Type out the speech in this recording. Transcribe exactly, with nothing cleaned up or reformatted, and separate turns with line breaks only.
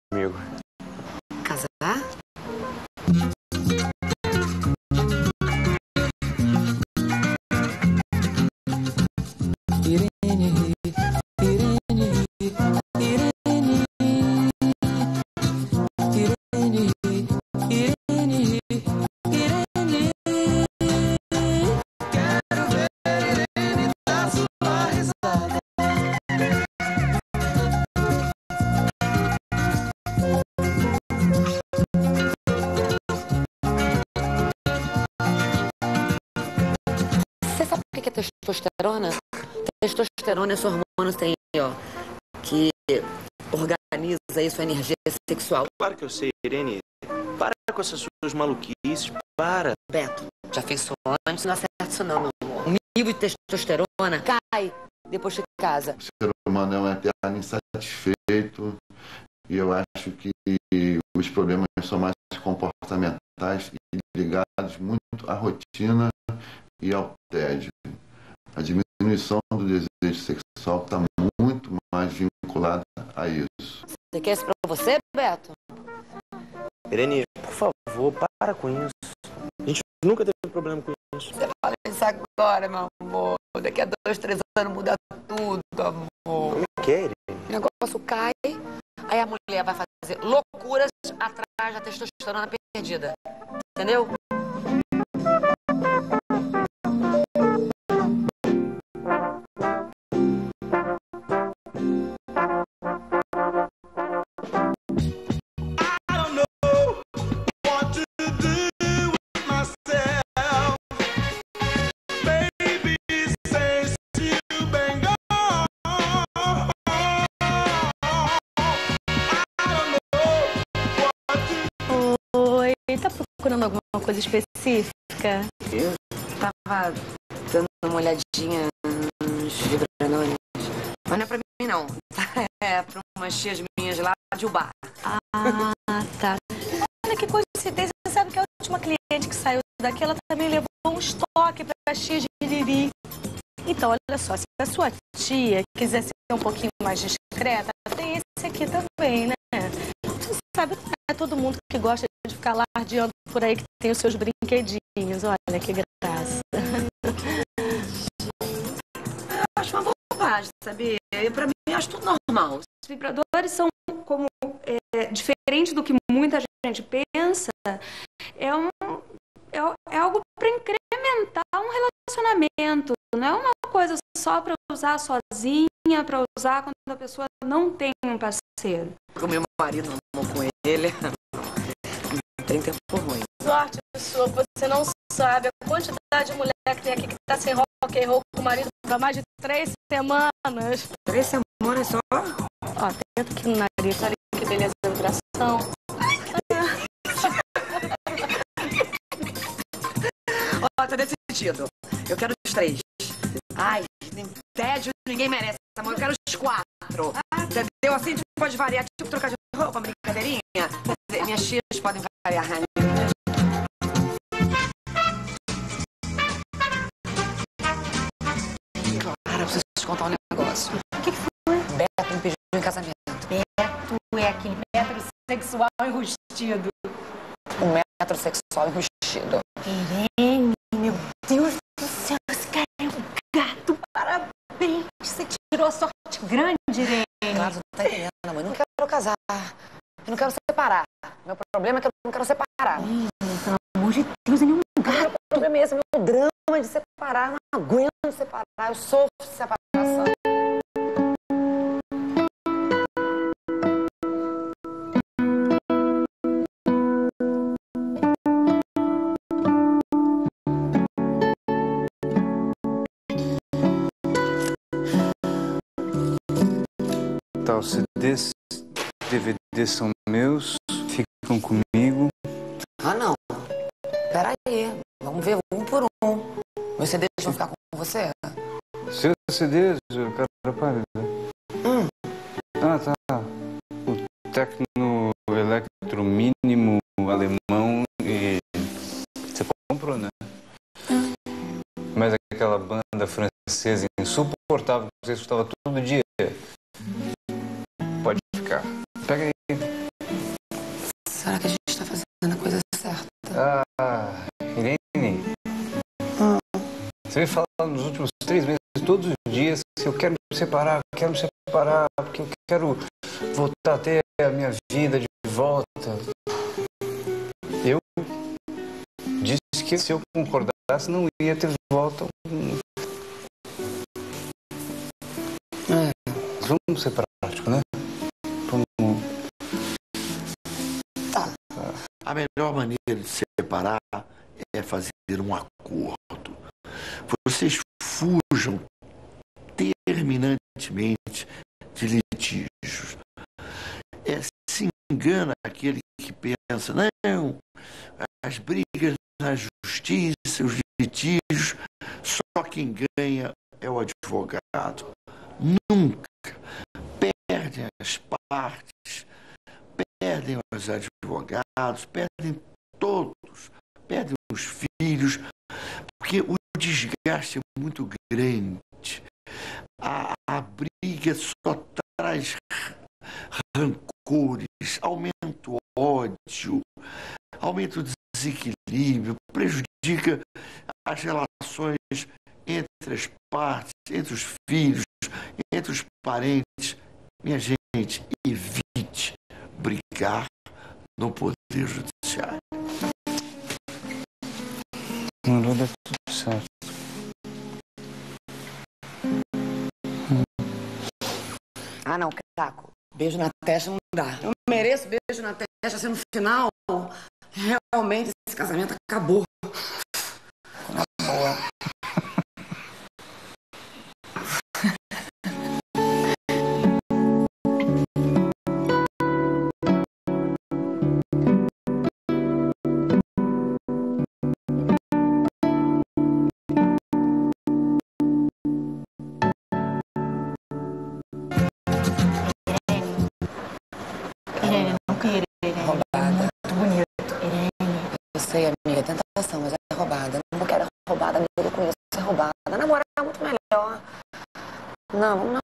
comigo.
Casar?
Irene, Irene, Irene, Irene, Irene, Irene. Quero ver Irene dar sua risada.
Você sabe o que é testosterona? Testosterona é esse hormônio tem, ó, que organiza aí sua energia sexual.
Claro que eu sei, Irene. Para com essas suas maluquices, para.
Beto, já fez isso antes, não acerta isso não, meu amor. O nível de testosterona cai depois que casa.
O ser humano é um eterno insatisfeito e eu acho que os problemas são mais comportamentais e ligados muito à rotina e ao tédio. A diminuição do desejo sexual está muito mais vinculada a isso.
Você quer isso pra você, Beto?
Irene, por favor, para com isso. A gente nunca teve problema com isso.
Você fala isso agora, meu amor. Daqui a dois, três anos muda tudo, amor.
Como é que é, Irene?
O negócio cai, aí a mulher vai fazer loucuras atrás da testosterona perdida. Entendeu?
Oi, tá procurando alguma coisa específica?
Eu tava dando uma olhadinha nos livros anônimos. Mas não é pra mim, não. É pra umas tias minhas lá de Ubá.
Ah, tá. Olha que coincidência. Você sabe que a última cliente que saiu daqui, ela também levou um estoque pra tia de Iriri. Então, olha só, se a sua tia quiser ser um pouquinho mais discreta, tem esse aqui também, né? Você sabe que não é todo mundo que gosta de ficar lardeando por aí que tem os seus brinquedinhos. Olha que graça.
Eu acho uma bobagem, sabe? Eu, pra mim, eu acho tudo normal. Os vibradores são como... É, diferente do que muita gente pensa, é, um, é, é algo para incrementar um relacionamento. Não é uma coisa só para usar sozinha, para usar quando a pessoa não tem um parceiro.
O meu marido namorou com ele. Não tem tempo ruim.
Sorte sua, você não sabe a quantidade de mulher que tem aqui que tá sem rock and roll com o marido há mais de três semanas.
Três semanas só?
Ó, tenta aqui no nariz, olha que beleza da vibração.
Ó, tá decidido. Eu quero os três. Ai, nem tédio, ninguém merece, amor. Eu quero os quatro. Entendeu? Assim a gente pode variar, tipo trocar de roupa, brincadeirinha. Quer dizer, minhas tias podem variar. Cara, eu preciso te contar um negócio.
O que, que foi?
Beto me pediu em casamento.
Beto é aquele metrosexual enrustido.
Um metrosexual enrustido.
Irene, meu Deus do céu, esse cara é um gato. Parabéns, você tirou a sorte grande, Irene.
Claro, você tá entendendo, mãe. Eu não quero casar. Eu não quero separar. Meu problema é que eu não quero separar.
Hum, pelo amor de Deus, ele é um gato.
Meu problema é esse, meu drama de separar. Eu não aguento separar. Eu sofro de separação.
Os C Ds, D V Ds são meus, ficam comigo.
Ah, não. Peraí. Vamos ver um por um. Meus C Ds vão ficar com você?
Seus C Ds, cara, para.
Hum.
Ah, tá. O Tecno Electro Mínimo alemão e... Você comprou, né?
Hum.
Mas aquela banda francesa insuportável que você escutava todo dia. Pode ficar. Pega aí. Você vem falando nos últimos três meses, todos os dias, que eu quero me separar, quero me separar, porque eu quero voltar a ter a minha vida de volta. Eu disse que se eu concordasse, não ia ter volta. É, vamos ser práticos, né? Vamos...
Tá. A melhor maneira de se separar é fazer um acordo. Vocês fujam terminantemente de litígios. É, se engana aquele que pensa, não, as brigas na justiça, os litígios, só quem ganha é o advogado. Nunca. Perdem as partes, perdem os advogados, perdem todos, perdem os filhos, porque o desgaste é muito grande. A, a briga só traz rancores, aumenta o ódio, aumenta o desequilíbrio, prejudica as relações entre as partes, entre os filhos, entre os parentes. Minha gente, evite brigar no Poder Judiciário.
Não vai dar tudo certo.
Ah, não, Caco. Beijo na testa não dá. Eu mereço beijo na testa, assim, no final, realmente esse casamento acabou. Na boa. Sei, amiga, é tentação, mas é roubada. Não quero roubada, amiga, eu conheço ser roubada. Namorar é muito melhor. Não, vamos